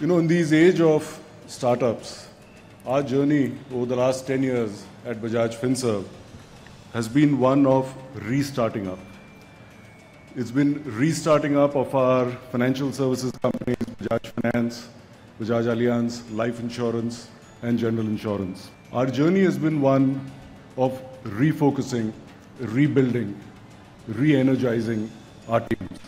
In these age of startups, our journey over the last 10 years at Bajaj Finserv has been one of restarting up. It's been restarting up of our financial services companies, Bajaj Finance, Bajaj Allianz, Life Insurance, and General Insurance. Our journey has been one of refocusing, rebuilding, re-energizing our teams.